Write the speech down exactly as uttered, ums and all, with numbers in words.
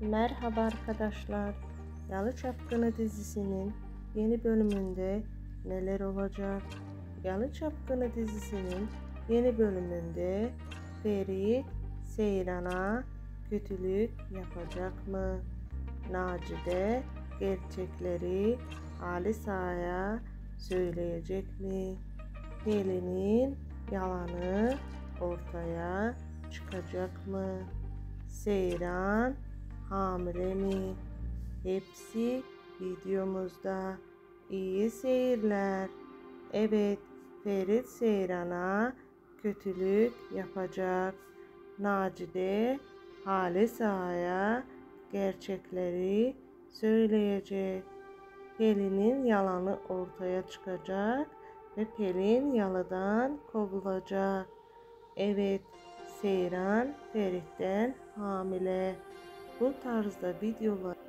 Merhaba arkadaşlar. Yalı Çapkını dizisinin yeni bölümünde neler olacak? Yalı Çapkını dizisinin yeni bölümünde Ferit Seyran'a kötülük yapacak mı? Nacide gerçekleri Alisa'ya söyleyecek mi? Pelin'in yalanı ortaya çıkacak mı? Seyran hamile mi? Hepsi videomuzda. İyi seyirler. Evet, Ferit Seyran'a kötülük yapacak. Nacide Halisa'ya gerçekleri söyleyecek. Pelin'in yalanı ortaya çıkacak ve Pelin yalıdan kovulacak. Evet, Seyran Ferit'ten hamile. Bu tarzda videolar